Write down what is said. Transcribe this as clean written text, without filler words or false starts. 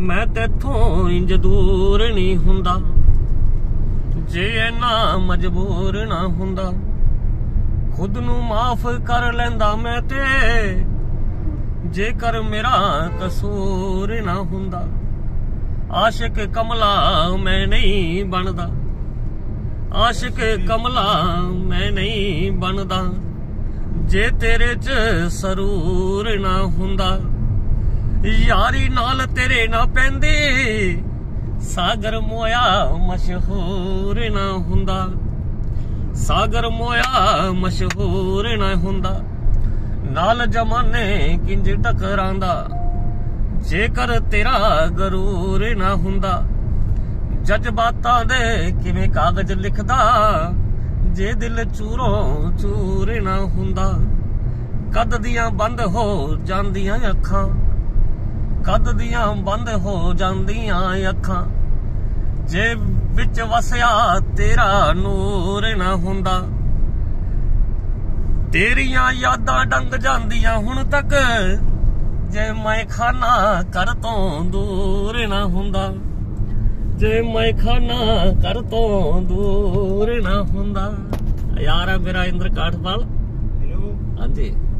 मैं तेथों इंज दूर नहीं हुंदा जे इन्ना मजबूर ना हुंदा। खुद नू माफ कर लैंदा मैं ते जेकर मेरा कसूर ना हुंदा। आशिक कमला मैं नहीं बनदा, आशिक कमला मैं नहीं बनदा जे तेरे च सरूर ना हुंदा। यारी नाल तेरे ना पैंदी सागर मोया मशहूर ना हुंदा, सागर मोया मशहूर ना हुंदा। नाल जमाने किंज टकरांदा जेकर तेरा गरूर ना हुंदा। जज्बातां दे किवें कागज लिखदा जे दिल चूरों चूर ना हुंदा। कद दियां बंद हो जांदियां अखां, कद दियां बंद हो जांदियां अखां जे विच वसया तेरा नूर ना हुंदा। तेरियां यादां डंग जांदियां हुण तक जे मैं खाना कर तो दूर ना हुंदा, जे मैं खाना कर तो दूर ना हुंदा। यार है मेरा इंद्र काठपाल। हाँ जी।